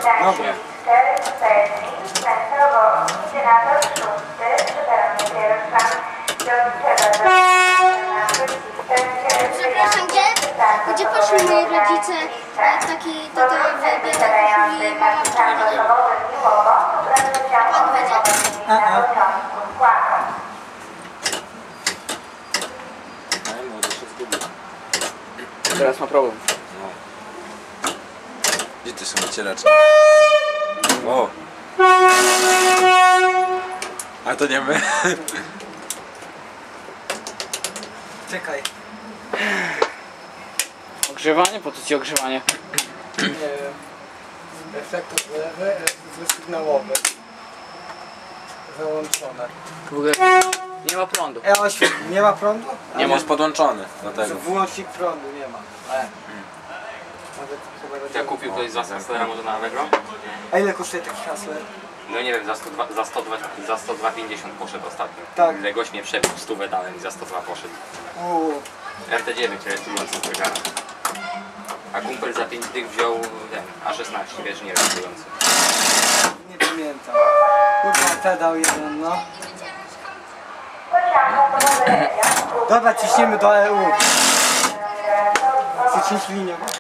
Dobra. Przepraszam, gdzie poszli moi rodzice? Taki tata wybiera, poszli mama w czarnie. Pan wiedział? Teraz ma problem. No. Gdzie ty są wycieracze? O! A to nie my. Czekaj. Ogrzewanie? Po co ci ogrzewanie? Nie wiem. Efekt lewy, sygnałowy. Załączone. W ogóle nie ma prądu. Nie ma prądu? Nie ma. Jest podłączony do tego. Wyłącznik prądu nie ma. Ja kupił ktoś z was Haslera może na Allegro? A ile kosztuje taki Hasler? No nie wiem, za 102,50 poszedł ostatnio. Tak. Ile gość mnie przebił, 100 dałem i za 102 poszedł. RT9, to jest tulujący zegara. A kumpel za 5 dych wziął ten A16, wiesz, nie rejestrujący. Nie pamiętam. Kurwa, te dał jeden, no. Dobra, ciśniemy do EU. Chcesz ciśnić linią?